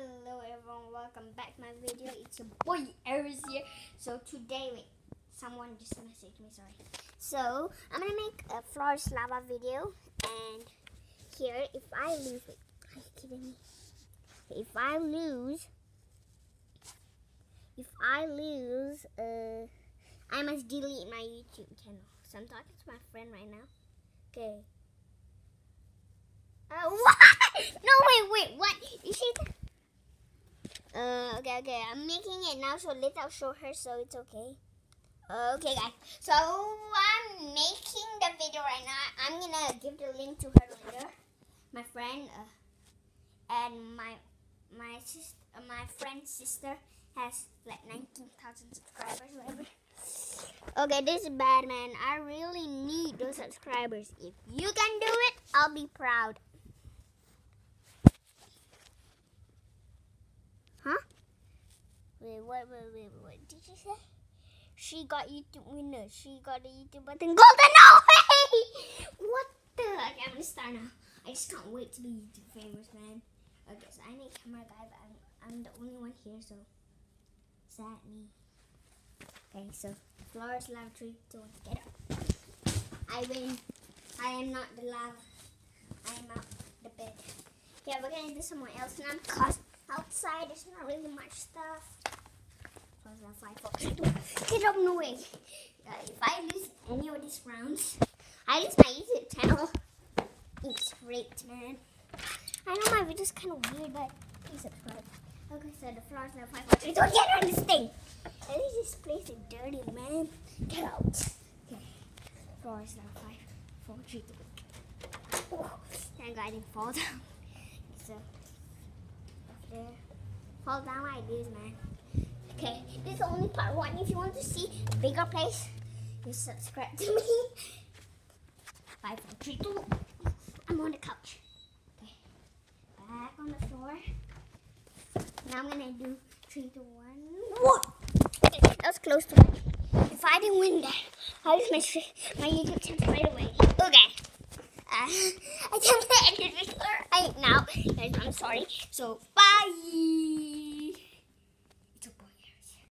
Hello everyone, welcome back to my video. It's your boy Aries here. So today, wait, someone just messaged me, sorry. So I'm gonna make a flawless lava video, and here if I lose, wait, are you kidding me? If I lose, I must delete my YouTube channel. So I'm talking to my friend right now. Okay. What? No, wait, what? You see that? Okay, I'm making it now, so I'll show her, so it's okay. Okay, guys. So I'm making the video right now. I'm gonna give the link to her later. My friend, and my friend's sister has like 19,000 subscribers, whatever. Okay, this is bad, man. I really need those subscribers. If you can do it, I'll be proud. Huh? Wait, what did you say? She got YouTube winner. She got the YouTube button golden. No way! What the? Okay, I'm gonna start now. I just can't wait to be YouTube famous, man. Okay, so I need a camera guy, but I'm the only one here, so is that me? Okay, so Flores lava 3, 2, 1, get up. I win. I am not the lava. I am out the bed. Yeah, we're gonna do someone else now because outside there's not really much stuff. Flores lava 5, 4, 3, 2, get up, no way. If I lose any of these rounds, I lose my YouTube channel. It's great, man. I know my video's kind of weird, but please subscribe. Okay, so the Flores lava 5, 4, 3, 2, get on this thing. At least this place is dirty, man. Get out. Okay. Flores lava 5, 4, 3, 2. Oh, thank God I didn't fall down. So, up there. Fall down like this, man. Okay, this is only part 1. If you want to see a bigger place, you subscribe to me. 5, 4, 3, 2. I'm on the couch. Okay. Back on the floor. Now I'm gonna do 3, 2, 1. Whoa! That was close to me. If I didn't win that, I'll lose my YouTube channel right away. Okay. I can't edit this right now. Guys, I'm sorry. So